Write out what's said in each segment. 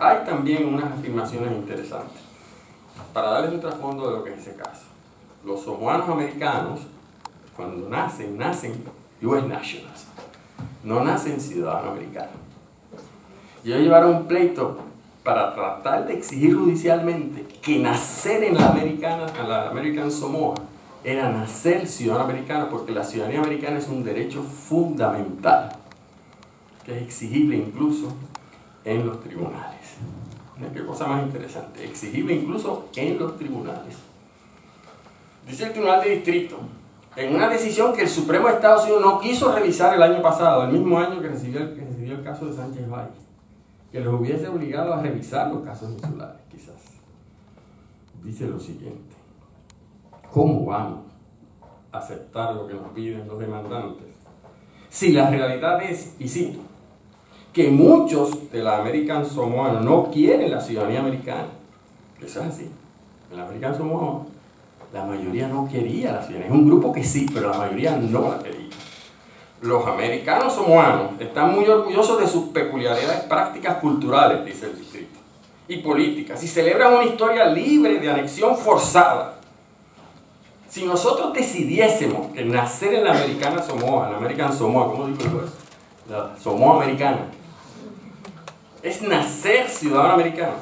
hay también unas afirmaciones interesantes. Para darles un trasfondo de lo que es ese caso. Los samoanos americanos, cuando nacen US nationals, no nacen ciudadanos americanos. Y ellos llevaron un pleito para tratar de exigir judicialmente que nacer en la American Samoa era nacer ciudadano americano, porque la ciudadanía americana es un derecho fundamental, que es exigible incluso en los tribunales. Qué cosa más interesante, exigible incluso en los tribunales. Dice el Tribunal de Distrito, en una decisión que el Supremo de Estados Unidos no quiso revisar el año pasado, el mismo año que recibió el caso de Sánchez Valle, que los hubiese obligado a revisar los casos insulares, quizás. Dice lo siguiente: ¿cómo vamos a aceptar lo que nos piden los demandantes si la realidad es, y cito, que muchos de la American Samoa no quieren la ciudadanía americana? Eso es así. En la American Samoa la mayoría no quería la ciudadanía. Es un grupo que sí, pero la mayoría no la quería. Los americanos samoanos están muy orgullosos de sus peculiaridades prácticas culturales, dice el distrito, y políticas, y celebran una historia libre de anexión forzada. Si nosotros decidiésemos que nacer en la American Samoa, ¿cómo digo yo eso? La Samoa americana, es nacer ciudadano americano,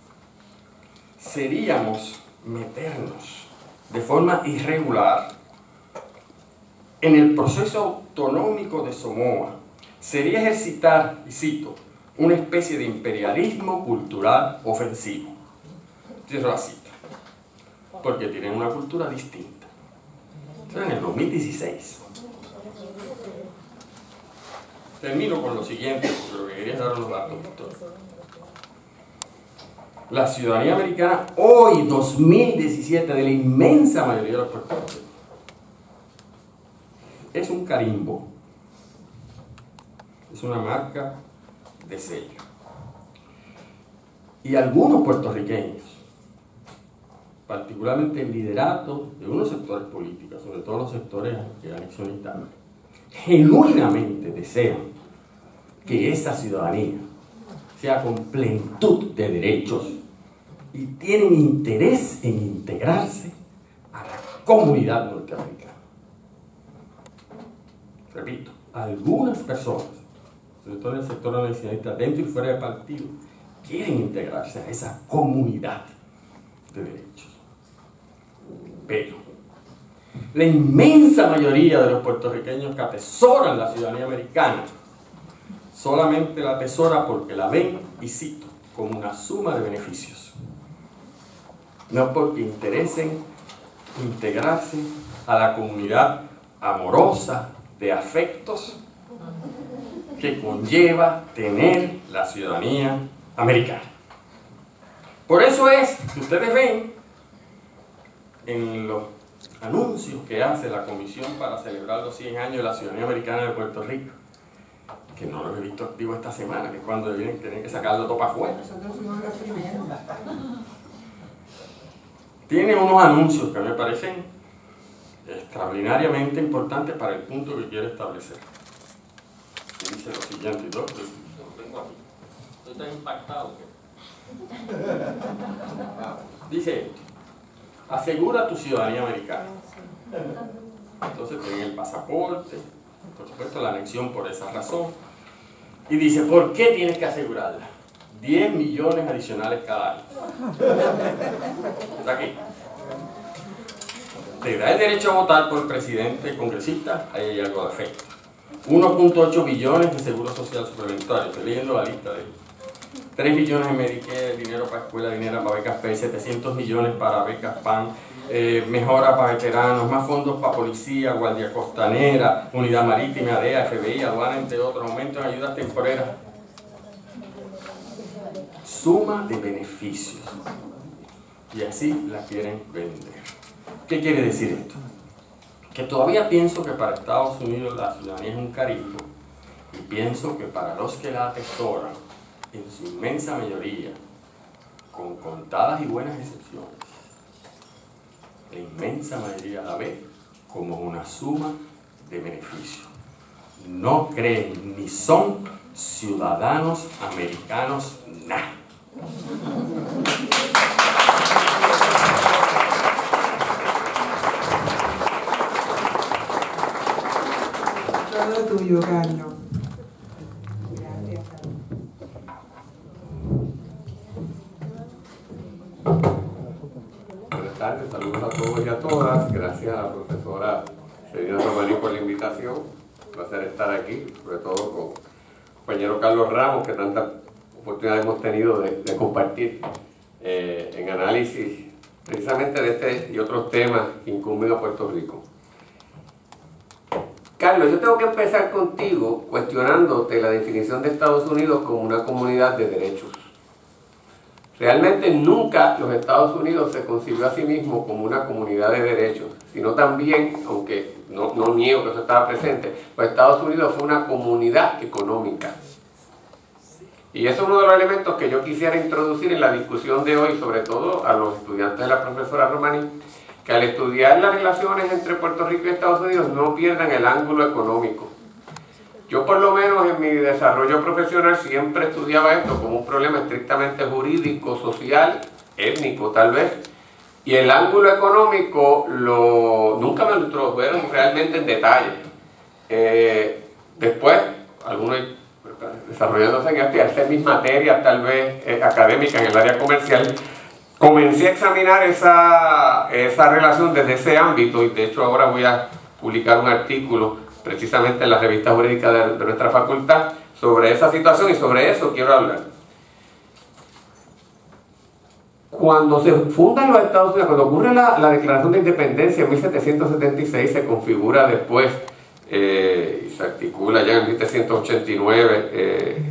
seríamos meternos de forma irregular en el proceso autonómico de Samoa. Sería ejercitar, y cito, una especie de imperialismo cultural ofensivo. Cierro la cita. Porque tienen una cultura distinta. Eso en el 2016. Termino con lo siguiente, porque lo que quería es dar los datos. La ciudadanía americana hoy, 2017, de la inmensa mayoría de los puertorriqueños, es un carimbo, es una marca de sello. Y algunos puertorriqueños, particularmente el liderato de unos sectores políticos, sobre todo los sectores anexionistas, genuinamente desean que esa ciudadanía sea con plenitud de derechos y tienen interés en integrarse a la comunidad norteamericana. Repito, algunas personas, sobre todo en el sector anexionista, dentro y fuera del partido, quieren integrarse a esa comunidad de derechos. Pero la inmensa mayoría de los puertorriqueños que atesoran la ciudadanía americana solamente la atesora porque la ven, y cito, como una suma de beneficios, no porque interesen integrarse a la comunidad amorosa de afectos que conlleva tener la ciudadanía americana. Por eso es que ustedes ven en los anuncios que hace la Comisión para celebrar los 100 años de la ciudadanía americana de Puerto Rico, que no los he visto activos esta semana, que es cuando tienen que sacarlo todo para afuera. Nosotros fuimos los primeros. Tiene unos anuncios que me parecen extraordinariamente importantes para el punto que quiero establecer. Y dice lo siguiente, yo tengo aquí, estoy tan impactado que... Dice, asegura tu ciudadanía americana. Entonces tienen el pasaporte, por supuesto la anexión por esa razón. Y dice, ¿por qué tienes que asegurarla? 10 millones adicionales cada año. Está aquí. Te da el derecho a votar por presidente, congresista, ahí hay algo de efecto. 1.8 billones de seguro social suplementario, estoy leyendo la lista de ellos. 3 billones en Medicare, dinero para escuela, dinero para becas PEI, 700 millones para becas PAN, mejora para veteranos, más fondos para policía, guardia costanera, unidad marítima, DEA, FBI, aduana, entre otros, aumentos en ayudas temporeras. Suma de beneficios. Y así la quieren vender. ¿Qué quiere decir esto? Que todavía pienso que para Estados Unidos la ciudadanía es un carimbo, y pienso que para los que la atesoran, en su inmensa mayoría, con contadas y buenas excepciones, la inmensa mayoría la ve como una suma de beneficios. No creen ni son ciudadanos americanos nada. Todo tuyo, Carlos. Gracias, Carlos. Buenas tardes, saludos a todos y a todas. Gracias a la profesora Selina Romaní por la invitación. Un placer estar aquí, sobre todo con el compañero Carlos Ramos, que tanta oportunidad hemos tenido de compartir en análisis precisamente de este y otros temas que incumben a Puerto Rico. Carlos, yo tengo que empezar contigo cuestionándote la definición de Estados Unidos como una comunidad de derechos. Realmente nunca los Estados Unidos se concibió a sí mismo como una comunidad de derechos, sino también, aunque no niego que eso estaba presente, los Estados Unidos fue una comunidad económica. Y eso es uno de los elementos que yo quisiera introducir en la discusión de hoy, sobre todo a los estudiantes de la profesora Romaní, que al estudiar las relaciones entre Puerto Rico y Estados Unidos no pierdan el ángulo económico. Yo por lo menos en mi desarrollo profesional siempre estudiaba esto como un problema estrictamente jurídico, social, étnico tal vez, y el ángulo económico nunca me lo introdujeron realmente en detalle. Después, algunos desarrollándose en esto y hacer mis materias tal vez académicas en el área comercial, comencé a examinar esa relación desde ese ámbito, y de hecho ahora voy a publicar un artículo precisamente en la revista jurídica de nuestra facultad sobre esa situación, y sobre eso quiero hablar. Cuando se fundan los Estados Unidos, cuando ocurre la Declaración de Independencia en 1776, se configura después y se articula ya en 1789,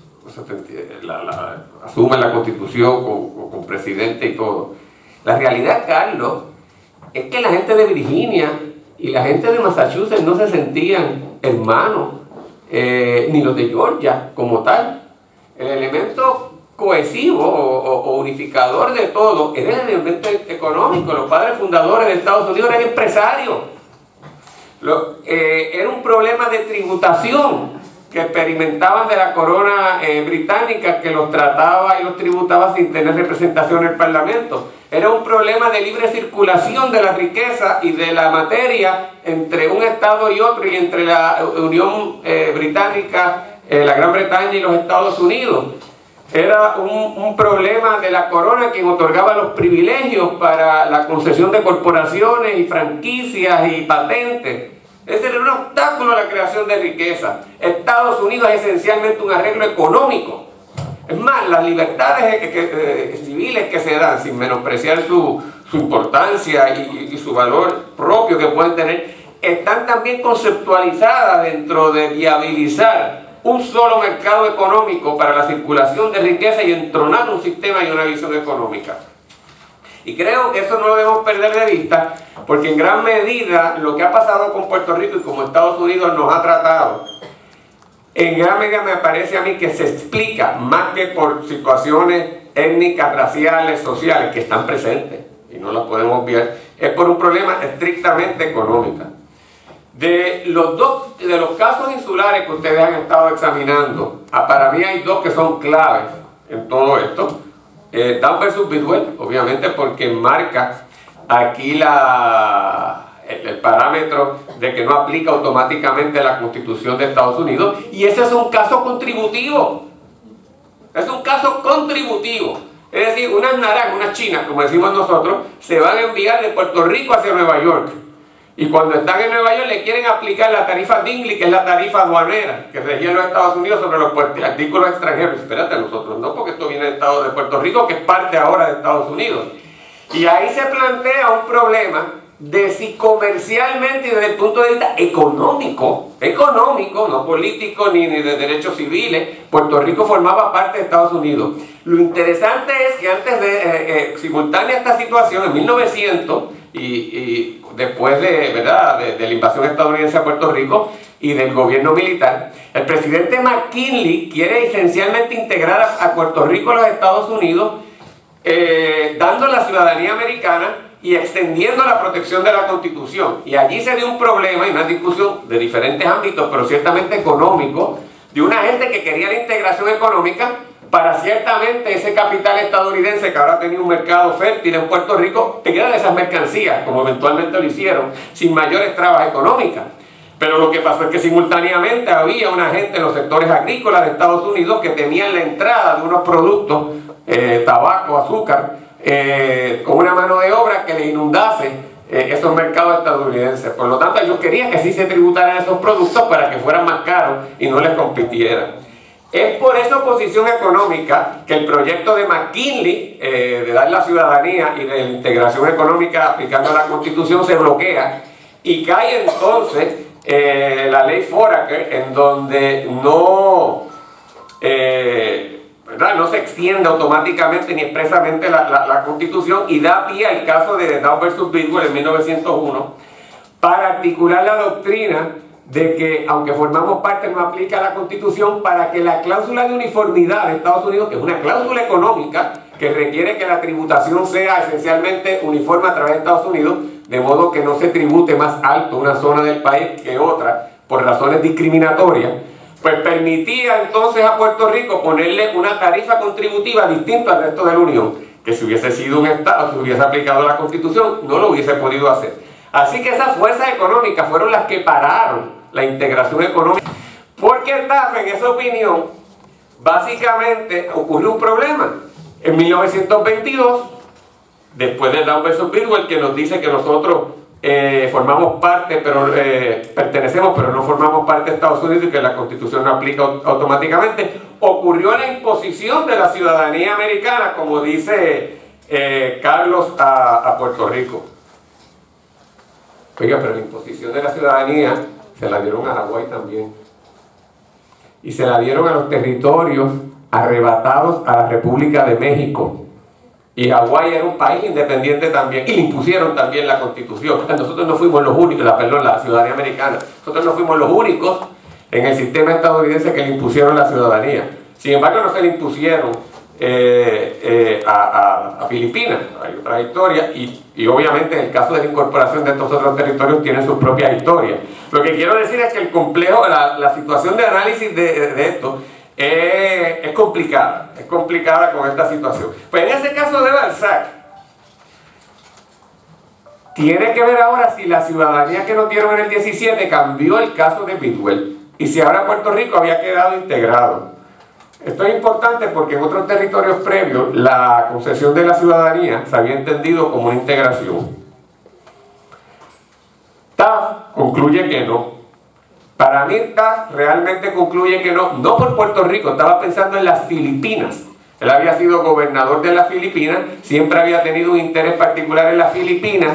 asume la Constitución con presidente y todo. La realidad, Carlos, es que la gente de Virginia y la gente de Massachusetts no se sentían hermanos, ni los de Georgia como tal. El elemento cohesivo o unificador de todo era el elemento económico. Los padres fundadores de Estados Unidos eran empresarios. Era un problema de tributación que experimentaban de la corona británica, que los trataba y los tributaba sin tener representación en el Parlamento. Era un problema de libre circulación de la riqueza y de la materia entre un estado y otro, y entre la Unión Británica, la Gran Bretaña y los Estados Unidos. Era un problema de la corona, quien otorgaba los privilegios para la concesión de corporaciones y franquicias y patentes. Ese era un obstáculo a la creación de riqueza. Estados Unidos es esencialmente un arreglo económico. Es más, las libertades civiles que se dan, sin menospreciar su importancia y su valor propio que pueden tener, están también conceptualizadas dentro de viabilizar un solo mercado económico para la circulación de riqueza y entronar un sistema y una visión económica. Y creo que eso no lo debemos perder de vista, porque en gran medida lo que ha pasado con Puerto Rico y como Estados Unidos nos ha tratado, en gran medida me parece a mí que se explica más que por situaciones étnicas, raciales, sociales que están presentes y no las podemos obviar, es por un problema estrictamente económico. De los casos insulares que ustedes han estado examinando, para mí hay dos que son claves en todo esto. Down versus Bidwell, obviamente porque marca aquí el parámetro de que no aplica automáticamente la Constitución de Estados Unidos, y ese es un caso contributivo. Es un caso contributivo. Es decir, unas naranjas, unas chinas, como decimos nosotros, se van a enviar de Puerto Rico hacia Nueva York. Y cuando están en Nueva York le quieren aplicar la tarifa Dingley, que es la tarifa aduanera que regía en los Estados Unidos sobre los artículos extranjeros. Espérate, nosotros no, porque esto viene del Estado de Puerto Rico, que es parte ahora de Estados Unidos. Y ahí se plantea un problema de si comercialmente y desde el punto de vista económico, no político ni de derechos civiles, Puerto Rico formaba parte de Estados Unidos. Lo interesante es que antes de simultánea esta situación, en 1900, y después de la invasión estadounidense a Puerto Rico y del gobierno militar, el presidente McKinley quiere esencialmente integrar a Puerto Rico a los Estados Unidos, dando la ciudadanía americana y extendiendo la protección de la Constitución. Y allí se dio un problema y una discusión de diferentes ámbitos, pero ciertamente económico, de una gente que quería la integración económica, para ciertamente ese capital estadounidense que ahora tenía un mercado fértil en Puerto Rico, te quedan esas mercancías, como eventualmente lo hicieron, sin mayores trabas económicas. Pero lo que pasó es que simultáneamente había una gente en los sectores agrícolas de Estados Unidos que temían la entrada de unos productos, tabaco, azúcar, con una mano de obra que le inundase esos mercados estadounidenses. Por lo tanto, ellos querían que sí se tributaran esos productos para que fueran más caros y no les compitieran. Es por esa oposición económica que el proyecto de McKinley de dar la ciudadanía y de la integración económica aplicando la Constitución se bloquea y cae entonces la ley Foraker, en donde no se extiende automáticamente ni expresamente la Constitución y da pie al caso de Dow versus Bidwell en 1901 para articular la doctrina de que aunque formamos parte no aplica la Constitución, para que la cláusula de uniformidad de Estados Unidos, que es una cláusula económica que requiere que la tributación sea esencialmente uniforme a través de Estados Unidos, de modo que no se tribute más alto una zona del país que otra por razones discriminatorias, pues permitía entonces a Puerto Rico ponerle una tarifa contributiva distinta al resto de la Unión, que si hubiese sido un Estado, si hubiese aplicado la Constitución, no lo hubiese podido hacer. Así que esas fuerzas económicas fueron las que pararon la integración económica, porque Taft, en esa opinión, básicamente ocurrió un problema. En 1922, después de Dow versus Bidwell, que nos dice que nosotros formamos parte, pertenecemos, pero no formamos parte de Estados Unidos y que la Constitución no aplica automáticamente, ocurrió la imposición de la ciudadanía americana, como dice Carlos, a Puerto Rico. Oiga, pero la imposición de la ciudadanía se la dieron a Hawái también. Y se la dieron a los territorios arrebatados a la República de México. Y Hawái era un país independiente también. Y le impusieron también la Constitución. Nosotros no fuimos los únicos, la ciudadanía americana. Nosotros no fuimos los únicos en el sistema estadounidense que le impusieron la ciudadanía. Sin embargo, no se le impusieron a Filipinas. Hay otra historia y obviamente en el caso de la incorporación de estos otros territorios tienen sus propias historias. Lo que quiero decir es que el complejo, la situación de análisis de esto es complicada con esta situación. Pues en ese caso de Balzac tiene que ver ahora si la ciudadanía que nos dieron en el 17 cambió el caso de Bidwell y si ahora Puerto Rico había quedado integrado. Esto es importante porque en otros territorios previos la concesión de la ciudadanía se había entendido como una integración. Taft concluye que no. Para mí Taft realmente concluye que no, no por Puerto Rico, estaba pensando en las Filipinas. Él había sido gobernador de las Filipinas, siempre había tenido un interés particular en las Filipinas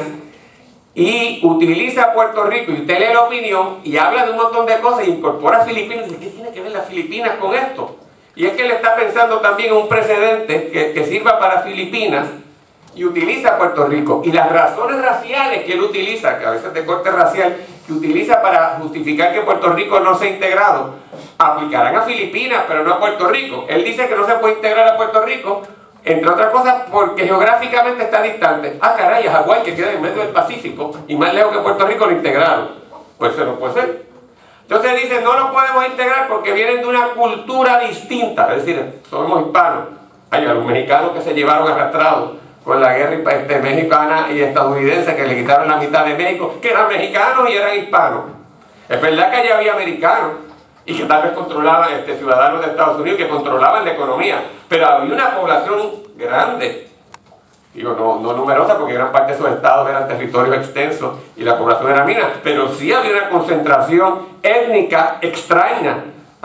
y utiliza Puerto Rico, y usted lee la opinión y habla de un montón de cosas y incorpora a Filipinas y dice, ¿qué tiene que ver las Filipinas con esto? Y es que él está pensando también en un precedente que sirva para Filipinas y utiliza Puerto Rico. Y las razones raciales que él utiliza, que a veces de corte racial, que utiliza para justificar que Puerto Rico no se ha integrado, aplicarán a Filipinas, pero no a Puerto Rico. Él dice que no se puede integrar a Puerto Rico, entre otras cosas, porque geográficamente está distante. Ah, caray, a Hawái, que queda en medio del Pacífico, y más lejos que Puerto Rico, lo integraron. Pues eso no puede ser. Entonces dice, no lo podemos integrar porque vienen de una cultura distinta, es decir, somos hispanos. Hay los mexicanos que se llevaron arrastrados con la guerra mexicana y estadounidense, que le quitaron la mitad de México, que eran mexicanos y eran hispanos. Es verdad que allá había americanos y que tal vez controlaban ciudadanos de Estados Unidos que controlaban la economía, pero había una población grande. Digo, no numerosa, porque gran parte de esos estados eran territorios extensos y la población era mina, pero sí había una concentración étnica extraña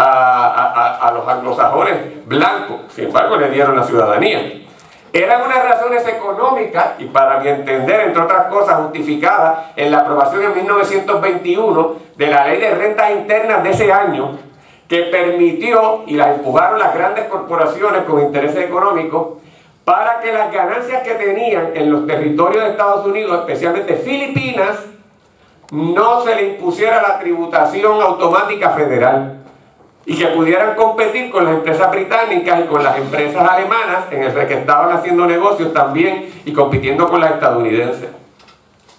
a los anglosajones blancos. Sin embargo, le dieron la ciudadanía. Eran unas razones económicas y, para mi entender, entre otras cosas, justificadas en la aprobación en 1921 de la Ley de Rentas Internas de ese año, que permitió, y las empujaron las grandes corporaciones con intereses económicos, para que las ganancias que tenían en los territorios de Estados Unidos, especialmente Filipinas, no se le impusiera la tributación automática federal y que pudieran competir con las empresas británicas y con las empresas alemanas en el que estaban haciendo negocios también y compitiendo con las estadounidenses.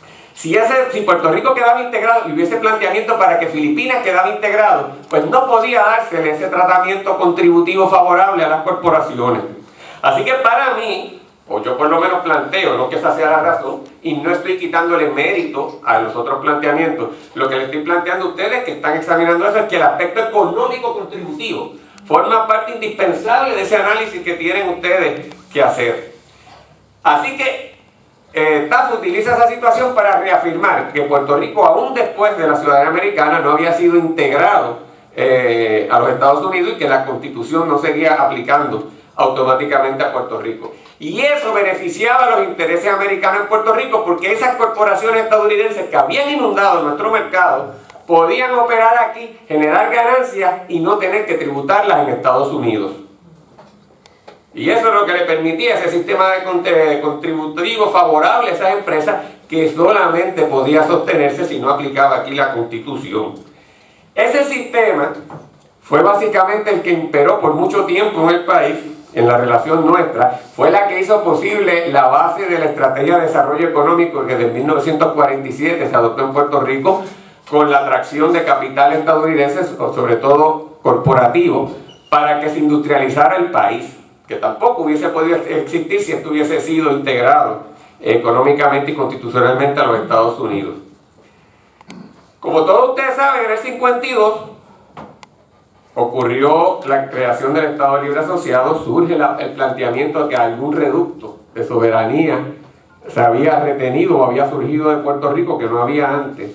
Si Puerto Rico quedaba integrado y hubiese planteamiento para que Filipinas quedaba integrado, pues no podía dársele ese tratamiento contributivo favorable a las corporaciones. Así que para mí, o yo por lo menos planteo, no que esa sea la razón, y no estoy quitándole mérito a los otros planteamientos, lo que le estoy planteando a ustedes que están examinando eso es que el aspecto económico contributivo forma parte indispensable de ese análisis que tienen ustedes que hacer. Así que TAF utiliza esa situación para reafirmar que Puerto Rico, aún después de la ciudadanía americana, no había sido integrado a los Estados Unidos y que la Constitución no seguía aplicando automáticamente a Puerto Rico. Y eso beneficiaba a los intereses americanos en Puerto Rico porque esas corporaciones estadounidenses que habían inundado nuestro mercado podían operar aquí, generar ganancias y no tener que tributarlas en Estados Unidos. Y eso es lo que le permitía ese sistema de contributivo favorable a esas empresas que solamente podía sostenerse si no aplicaba aquí la Constitución. Ese sistema fue básicamente el que imperó por mucho tiempo en el país, en la relación nuestra, fue la que hizo posible la base de la Estrategia de Desarrollo Económico que desde 1947 se adoptó en Puerto Rico con la atracción de capital estadounidense, sobre todo corporativo, para que se industrializara el país, que tampoco hubiese podido existir si esto hubiese sido integrado económicamente y constitucionalmente a los Estados Unidos. Como todos ustedes saben, en el 52 ocurrió la creación del Estado Libre Asociado, surge el planteamiento de que algún reducto de soberanía se había retenido o había surgido de Puerto Rico que no había antes.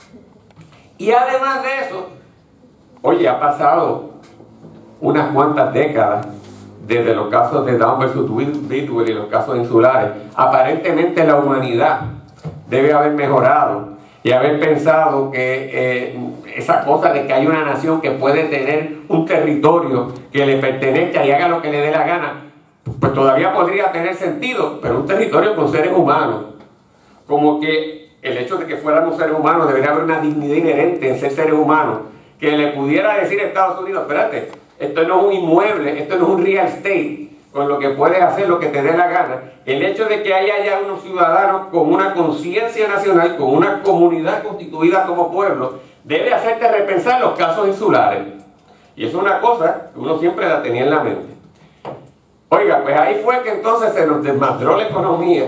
Y además de eso, oye, ha pasado unas cuantas décadas desde los casos de Down versus Bidwell y los casos insulares. Aparentemente la humanidad debe haber mejorado y haber pensado que esa cosa de que hay una nación que puede tener un territorio que le pertenezca y haga lo que le dé la gana, pues todavía podría tener sentido, pero un territorio con seres humanos. Como que el hecho de que fuéramos seres humanos, debería haber una dignidad inherente en ser seres humanos, que le pudiera decir a Estados Unidos, espérate, esto no es un inmueble, esto no es un real estate, con lo que puedes hacer lo que te dé la gana. El hecho de que haya ya unos ciudadanos con una conciencia nacional, con una comunidad constituida como pueblo, debe hacerte repensar los casos insulares. Y eso es una cosa que uno siempre la tenía en la mente. Oiga, pues ahí fue que entonces se nos desmadró la economía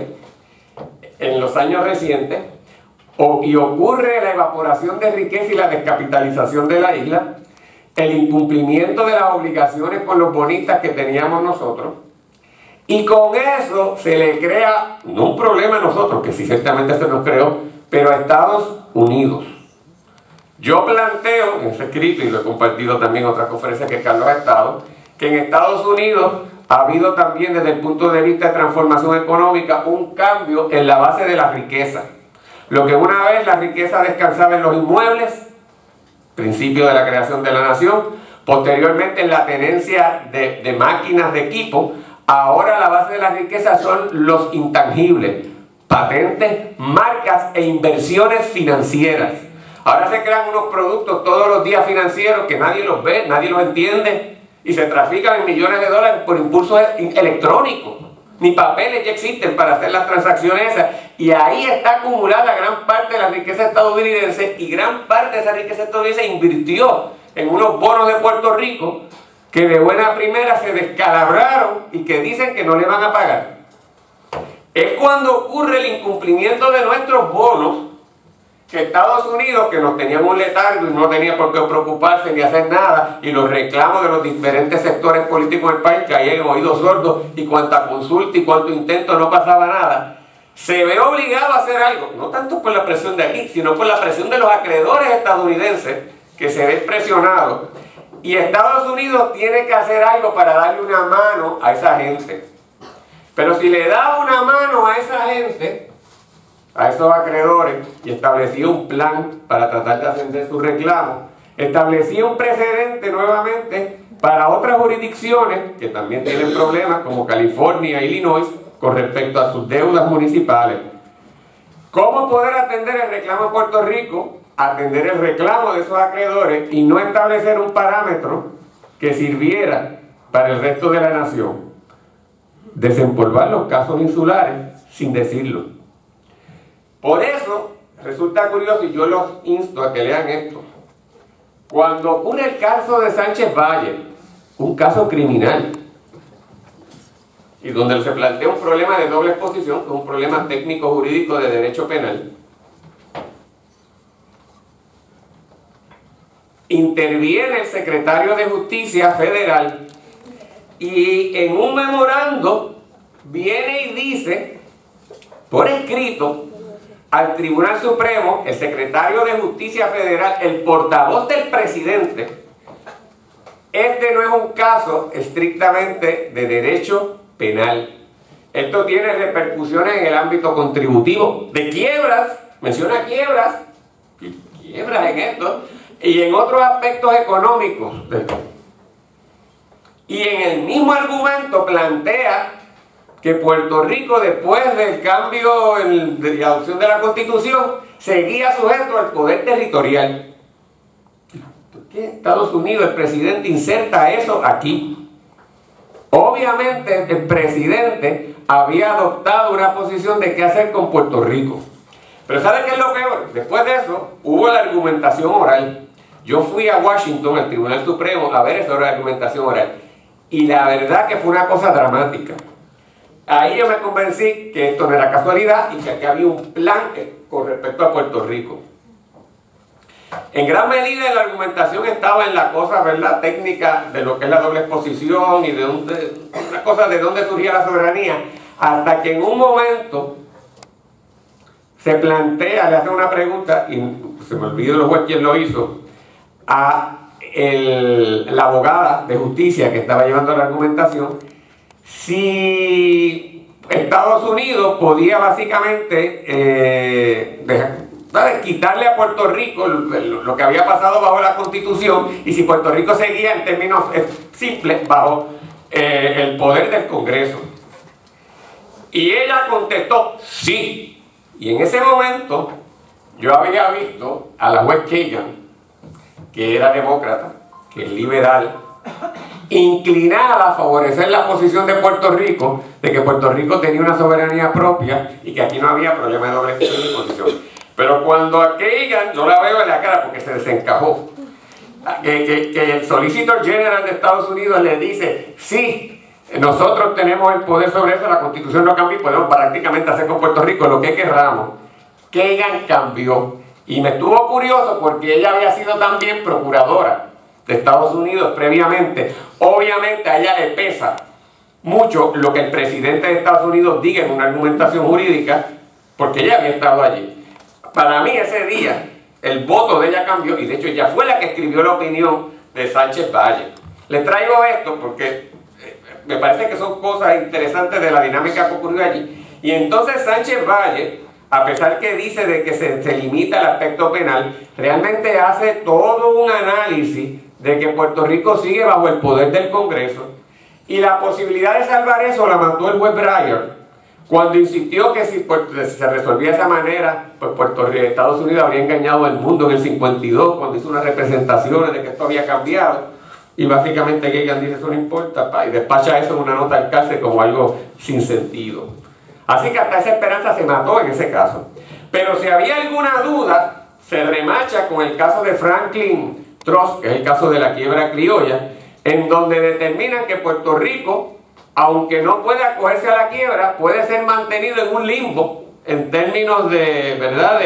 en los años recientes, y ocurre la evaporación de riqueza y la descapitalización de la isla, el incumplimiento de las obligaciones con los bonistas que teníamos nosotros, y con eso se le crea, no un problema a nosotros, que sí ciertamente se nos creó, pero a Estados Unidos. Yo planteo, en ese escrito, y lo he compartido también en otras conferencias que Carlos ha estado, que en Estados Unidos ha habido también desde el punto de vista de transformación económica un cambio en la base de la riqueza. Lo que una vez la riqueza descansaba en los inmuebles, principio de la creación de la nación, posteriormente en la tenencia de máquinas, de equipo, ahora la base de la riqueza son los intangibles, patentes, marcas e inversiones financieras. Ahora se crean unos productos todos los días financieros que nadie los ve, nadie los entiende, y se trafican en millones de dólares por impulsos electrónicos. Ni papeles ya existen para hacer las transacciones esas, y ahí está acumulada gran parte de la riqueza estadounidense, y gran parte de esa riqueza estadounidense invirtió en unos bonos de Puerto Rico que de buena primera se descalabraron y que dicen que no le van a pagar. Es cuando ocurre el incumplimiento de nuestros bonos que Estados Unidos, que nos tenían un letargo y no tenía por qué preocuparse ni hacer nada, y los reclamos de los diferentes sectores políticos del país, que ahí en oídos sordos, y cuanta consulta y cuanto intento no pasaba nada, se ve obligado a hacer algo, no tanto por la presión de aquí, sino por la presión de los acreedores estadounidenses, que se ven presionados, y Estados Unidos tiene que hacer algo para darle una mano a esa gente. Pero si le da una mano a esa gente, a esos acreedores, y establecía un plan para tratar de atender sus reclamos, establecía un precedente nuevamente para otras jurisdicciones que también tienen problemas, como California e Illinois, con respecto a sus deudas municipales. ¿Cómo poder atender el reclamo en Puerto Rico, atender el reclamo de esos acreedores y no establecer un parámetro que sirviera para el resto de la nación? Desempolvar los casos insulares sin decirlo. Por eso resulta curioso y yo los insto a que lean esto. Cuando ocurre el caso de Sánchez Valle, un caso criminal, y donde se plantea un problema de doble exposición, un problema técnico-jurídico de derecho penal, interviene el secretario de Justicia Federal y en un memorando viene y dice, por escrito, al Tribunal Supremo, el secretario de Justicia Federal, el portavoz del presidente, este no es un caso estrictamente de derecho penal. Esto tiene repercusiones en el ámbito contributivo, de quiebras, menciona quiebras en esto, y en otros aspectos económicos. Y en el mismo argumento plantea que Puerto Rico, después del cambio de adopción de la Constitución, seguía sujeto al poder territorial. ¿Por qué Estados Unidos, el presidente, inserta eso aquí? Obviamente el presidente había adoptado una posición de qué hacer con Puerto Rico. Pero ¿sabe qué es lo peor? Después de eso hubo la argumentación oral. Yo fui a Washington, al Tribunal Supremo, a ver esa argumentación oral. Y la verdad que fue una cosa dramática. Ahí yo me convencí que esto no era casualidad y que aquí había un plan con respecto a Puerto Rico. En gran medida la argumentación estaba en la cosa, ¿verdad?, técnica de lo que es la doble exposición y de una cosa de dónde surgía la soberanía, hasta que en un momento se plantea, le hace una pregunta, y se me olvidó el juez quién lo hizo, a la abogada de justicia que estaba llevando la argumentación, si Estados Unidos podía básicamente quitarle a Puerto Rico lo que había pasado bajo la Constitución, y si Puerto Rico seguía en términos simples bajo el poder del Congreso. Y ella contestó sí. Y en ese momento yo había visto a la juez Kagan, que era demócrata, que es liberal, inclinada a favorecer la posición de Puerto Rico, de que Puerto Rico tenía una soberanía propia y que aquí no había problema de doble exposición. Pero cuando a Kagan, no la veo en la cara porque se desencajó, que el Solicitor General de Estados Unidos le dice, sí, nosotros tenemos el poder sobre eso, la Constitución no cambia y podemos prácticamente hacer con Puerto Rico lo que querramos. Kagan cambió. Y me estuvo curioso porque ella había sido también procuradora de Estados Unidos previamente. Obviamente a ella le pesa mucho lo que el presidente de Estados Unidos diga en una argumentación jurídica, porque ella había estado allí. Para mí ese día el voto de ella cambió, y de hecho ella fue la que escribió la opinión de Sánchez Valle. Les traigo esto porque me parece que son cosas interesantes de la dinámica que ocurrió allí. Y entonces Sánchez Valle, a pesar que dice de que se limita el aspecto penal, realmente hace todo un análisis de que Puerto Rico sigue bajo el poder del Congreso, y la posibilidad de salvar eso la mandó el juez Breyer cuando insistió que si se resolvía de esa manera, pues Estados Unidos habría engañado al mundo en el 52 cuando hizo unas representaciones de que esto había cambiado, y básicamente Kagan dice eso no importa, y despacha eso en una nota al cárcel como algo sin sentido. Así que hasta esa esperanza se mató en ese caso. Pero si había alguna duda, se remacha con el caso de Franklin Trust, que es el caso de la quiebra criolla, en donde determinan que Puerto Rico, aunque no puede acogerse a la quiebra, puede ser mantenido en un limbo en términos de, ¿verdad?,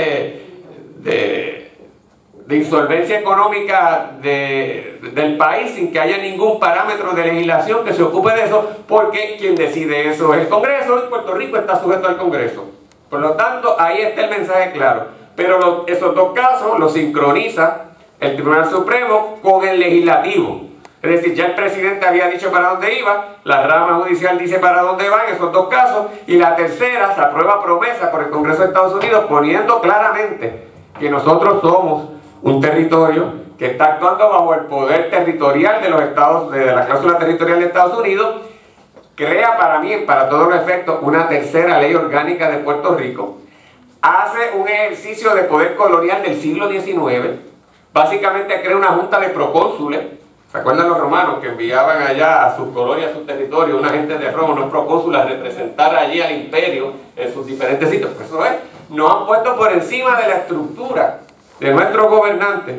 de insolvencia económica del país, sin que haya ningún parámetro de legislación que se ocupe de eso, porque quien decide eso es el Congreso, y Puerto Rico está sujeto al Congreso. Por lo tanto, ahí está el mensaje claro. Pero esos dos casos los sincroniza el Tribunal Supremo con el Legislativo. Es decir, ya el presidente había dicho para dónde iba, la rama judicial dice para dónde van esos dos casos, y la tercera se aprueba promesa por el Congreso de Estados Unidos, poniendo claramente que nosotros somos un territorio que está actuando bajo el poder territorial de los estados, de la cláusula territorial de Estados Unidos. Crea para mí, para todos los efectos, una tercera ley orgánica de Puerto Rico. Hace un ejercicio de poder colonial del siglo XIX. Básicamente crea una junta de procónsules. ¿Se acuerdan los romanos que enviaban allá a sus colonias, a sus territorios, una gente de Roma, unos procónsules a representar allí al imperio en sus diferentes sitios? Pues eso es nos han puesto por encima de la estructura de nuestros gobernantes,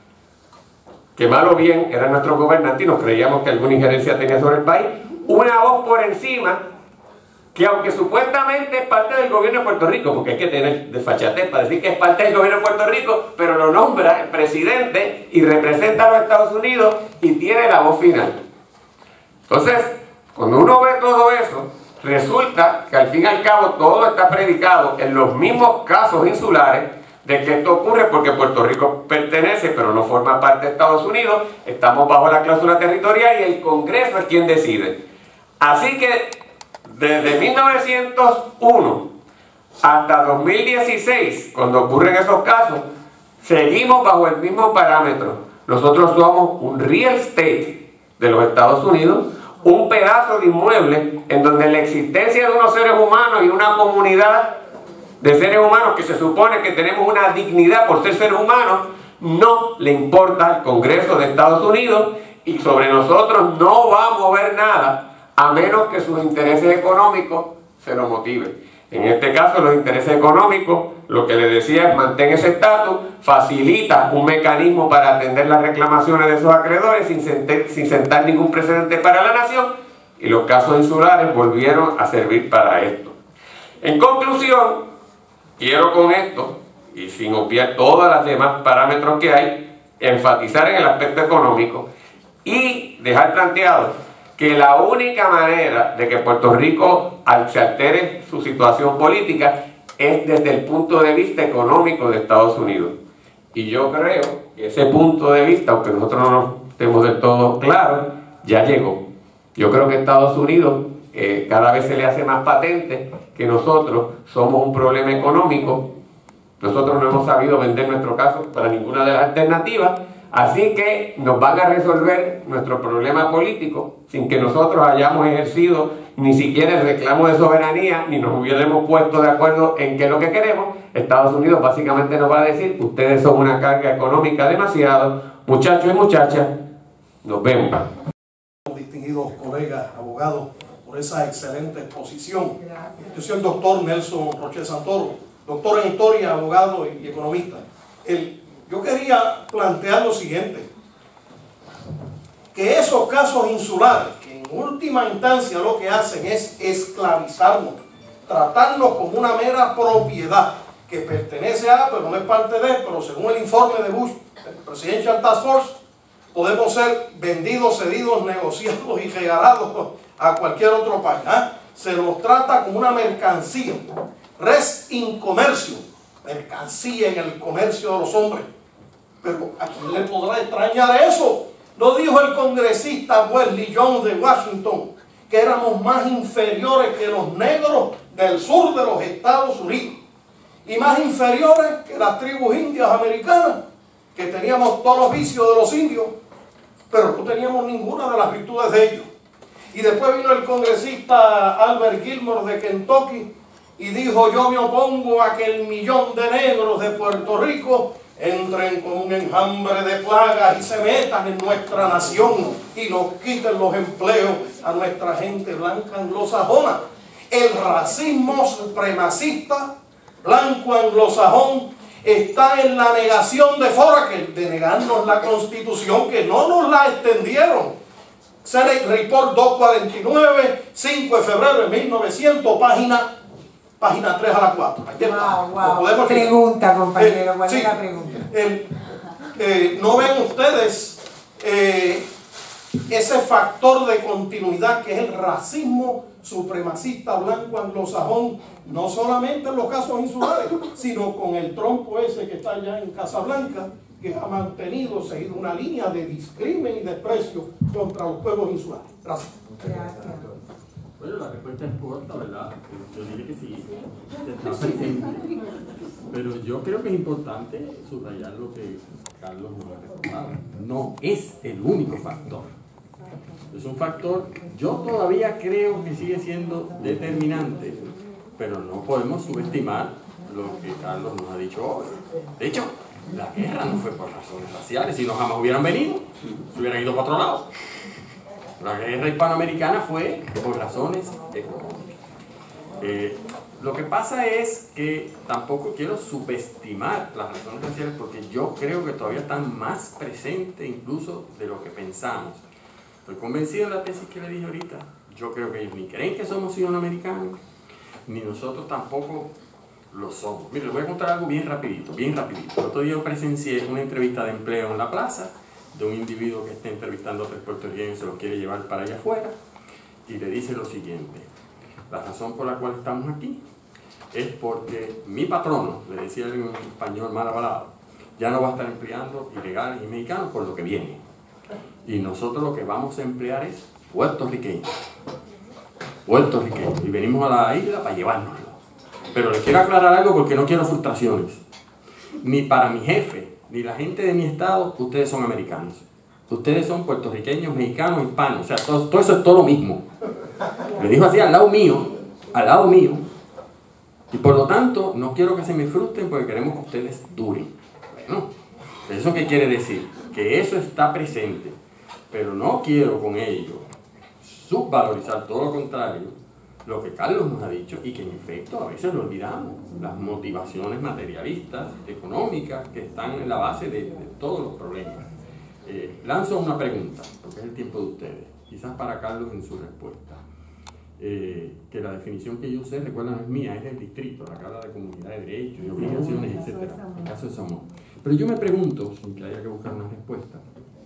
que mal o bien eran nuestros gobernantes y nos creíamos que alguna injerencia tenía sobre el país, una voz por encima que, aunque supuestamente es parte del gobierno de Puerto Rico, porque hay que tener desfachatez para decir que es parte del gobierno de Puerto Rico, pero lo nombra el presidente y representa a los Estados Unidos y tiene la voz final. Entonces, cuando uno ve todo eso, resulta que al fin y al cabo todo está predicado en los mismos casos insulares de que esto ocurre porque Puerto Rico pertenece pero no forma parte de Estados Unidos, estamos bajo la cláusula territorial y el Congreso es quien decide. Así que desde 1901 hasta 2016, cuando ocurren esos casos, seguimos bajo el mismo parámetro. Nosotros somos un real estate de los Estados Unidos, un pedazo de inmueble en donde la existencia de unos seres humanos y una comunidad de seres humanos que se supone que tenemos una dignidad por ser seres humanos, no le importa al Congreso de Estados Unidos y sobre nosotros no va a mover nada a menos que sus intereses económicos se lo motiven. En este caso, los intereses económicos, lo que le decía es mantén ese estatus, facilita un mecanismo para atender las reclamaciones de esos acreedores sin sentar ningún precedente para la nación, y los casos insulares volvieron a servir para esto. En conclusión, quiero con esto, y sin obviar todos los demás parámetros que hay, enfatizar en el aspecto económico y dejar planteado que la única manera de que Puerto Rico se altere su situación política es desde el punto de vista económico de Estados Unidos. Y yo creo que ese punto de vista, aunque nosotros no nos estemos del todo claros, ya llegó. Yo creo que Estados Unidos cada vez se le hace más patente que nosotros somos un problema económico. Nosotros no hemos sabido vender nuestro caso para ninguna de las alternativas. Así que nos van a resolver nuestro problema político sin que nosotros hayamos ejercido ni siquiera el reclamo de soberanía, ni nos hubiéramos puesto de acuerdo en qué es lo que queremos. Estados Unidos básicamente nos va a decir: ustedes son una carga económica demasiado, muchachos y muchachas, nos vemos. Distinguidos colegas, abogados, por esa excelente exposición. Yo soy el doctor Nelson Roche Santoro, doctor en historia, abogado y economista. Yo quería plantear lo siguiente, que esos casos insulares, que en última instancia lo que hacen es esclavizarnos, tratarnos como una mera propiedad que pertenece a, pero no es parte de, pero según el informe de Bush, el Presidential Task Force, podemos ser vendidos, cedidos, negociados y regalados a cualquier otro país. Se nos trata como una mercancía, res in comercio, mercancía en el comercio de los hombres. Pero ¿a quién le podrá extrañar eso? Lo dijo el congresista Wesley Jones de Washington, que éramos más inferiores que los negros del sur de los Estados Unidos y más inferiores que las tribus indias americanas, que teníamos todos los vicios de los indios, pero no teníamos ninguna de las virtudes de ellos. Y después vino el congresista Albert Gilmore de Kentucky y dijo: yo me opongo a que el millón de negros de Puerto Rico entren con un enjambre de plagas y se metan en nuestra nación y nos quiten los empleos a nuestra gente blanca anglosajona. El racismo supremacista blanco anglosajón está en la negación de Foraker, de negarnos la Constitución, que no nos la extendieron. Senate Report 249, 5 de febrero de 1900, página 3 a la 4. Wow. Pregunta, compañero, ¿cuál es la pregunta? ¿No ven ustedes ese factor de continuidad que es el racismo supremacista blanco anglosajón, no solamente en los casos insulares, sino con el trompo ese que está allá en Casablanca, que ha seguido una línea de discrimen y desprecio contra los pueblos insulares? Gracias. Bueno, la respuesta es corta, ¿verdad? Yo diré que sí, está presente. Pero yo creo que es importante subrayar lo que Carlos nos ha recordado. No es el único factor. Es un factor, yo todavía creo que sigue siendo determinante, pero no podemos subestimar lo que Carlos nos ha dicho hoy. De hecho, la guerra no fue por razones raciales, si no jamás hubieran venido, se hubieran ido para otro lado. La guerra hispanoamericana fue por razones económicas. Lo que pasa es que tampoco quiero subestimar las razones raciales porque yo creo que todavía están más presentes incluso de lo que pensamos. Estoy convencido de la tesis que le dije ahorita. Yo creo que ellos ni creen que somos ciudadanos americanos, ni nosotros tampoco lo somos. Mire, les voy a contar algo bien rapidito, bien rapidito. El otro día yo presencié una entrevista de empleo en la plaza de un individuo que está entrevistando a 3 puertorriqueños y se los quiere llevar para allá afuera y le dice lo siguiente: la razón por la cual estamos aquí es porque mi patrono, le decía en español mal hablado, ya no va a estar empleando ilegales y mexicanos por lo que viene. Y nosotros lo que vamos a emplear es puertorriqueños. Puertorriqueños. Y venimos a la isla para llevárnoslo. Pero les quiero aclarar algo porque no quiero frustraciones. Ni para mi jefe, ni la gente de mi estado, ustedes son americanos. Ustedes son puertorriqueños, mexicanos, hispanos. O sea, todo eso es todo lo mismo. Le dijo así al lado mío, al lado mío. Y por lo tanto, no quiero que se me frustren porque queremos que ustedes duren. Bueno, ¿eso qué quiere decir? Que eso está presente. Pero no quiero con ello subvalorizar, todo lo contrario, lo que Carlos nos ha dicho y que en efecto a veces lo olvidamos. Las motivaciones materialistas, económicas, que están en la base de todos los problemas. Lanzo una pregunta, porque es el tiempo de ustedes, quizás para Carlos en su respuesta. Que la definición que yo usé, recuerdan, no es mía, es del distrito, la que habla de comunidad de derechos y obligaciones, etc. El caso de Samoa. Pero yo me pregunto, sin que haya que buscar una respuesta,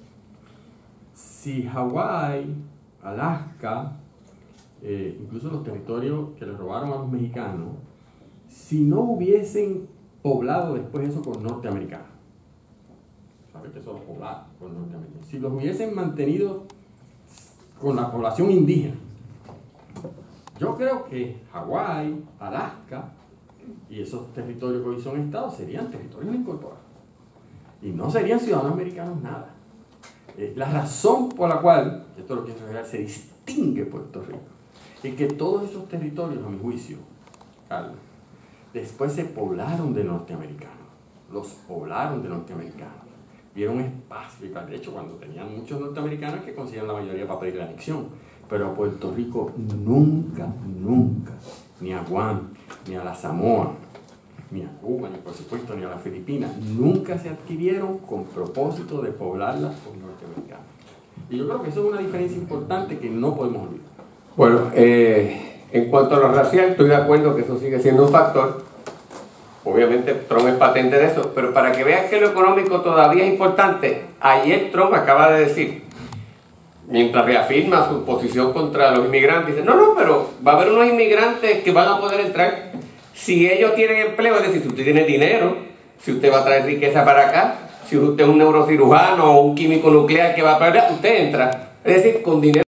si Hawái, Alaska, incluso los territorios que le robaron a los mexicanos, si no hubiesen poblado después eso con norteamericanos, ¿sabes que eso los poblaron con norteamericanos? Si los hubiesen mantenido con la población indígena, yo creo que Hawái, Alaska y esos territorios que hoy son estados serían territorios incorporados y no serían ciudadanos americanos nada. La razón por la cual, esto lo quiero revelar, se distingue Puerto Rico es que todos esos territorios, a mi juicio, Carlos, después se poblaron de norteamericanos, los poblaron de norteamericanos, vieron espacio, y de hecho cuando tenían muchos norteamericanos que consideran la mayoría para pedir la anexión, pero a Puerto Rico nunca, ni a Guam, ni a la Samoa, ni a Cuba, ni por supuesto, ni a las Filipinas, nunca se adquirieron con propósito de poblarlas por norteamericanos. Y yo creo que eso es una diferencia importante que no podemos olvidar. Bueno, en cuanto a lo racial, estoy de acuerdo que eso sigue siendo un factor. Obviamente Trump es patente de eso, pero para que vean que lo económico todavía es importante, ayer Trump acaba de decir, mientras reafirma su posición contra los inmigrantes, dice, no, pero va a haber unos inmigrantes que van a poder entrar si ellos tienen empleo, es decir, si usted tiene dinero, si usted va a traer riqueza para acá, si usted es un neurocirujano o un químico nuclear que va para allá, usted entra. Es decir, con dinero.